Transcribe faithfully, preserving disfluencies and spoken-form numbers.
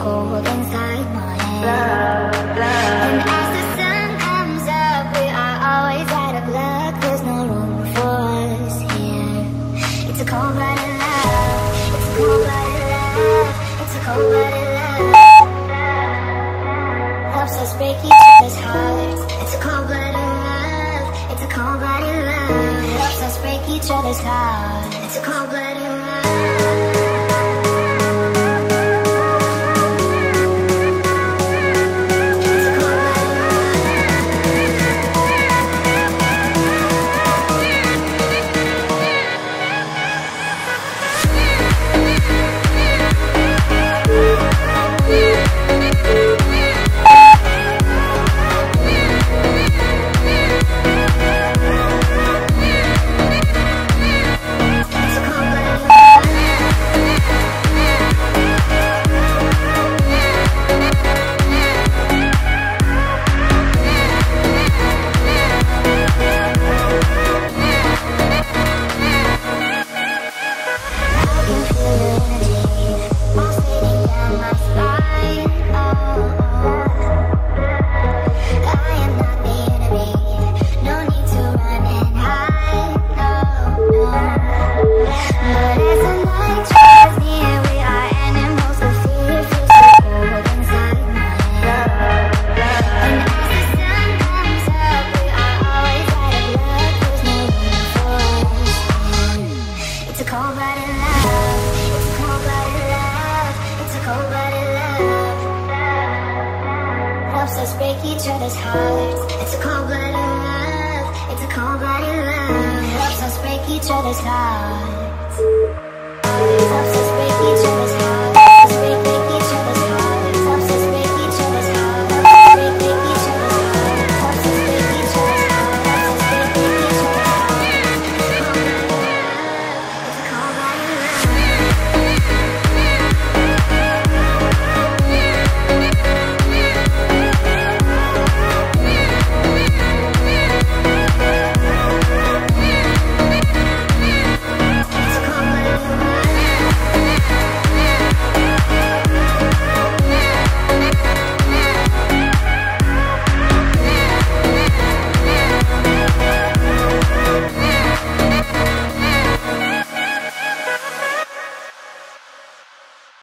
cold inside my head. And as the sun comes up, we are always out of luck. There's no room for us here. It's a cold-blooded love. It's a cold-blooded love. It's a cold-blooded love. Helps us break each other's hearts. It's a cold-blooded love. It's a cold-blooded love. Helps us break each other's hearts. It's a cold-blooded love. Break each other's hearts. It's a cold-blooded love. It's a cold-blooded love. Helps us break each other's hearts. Helps us break each other's hearts.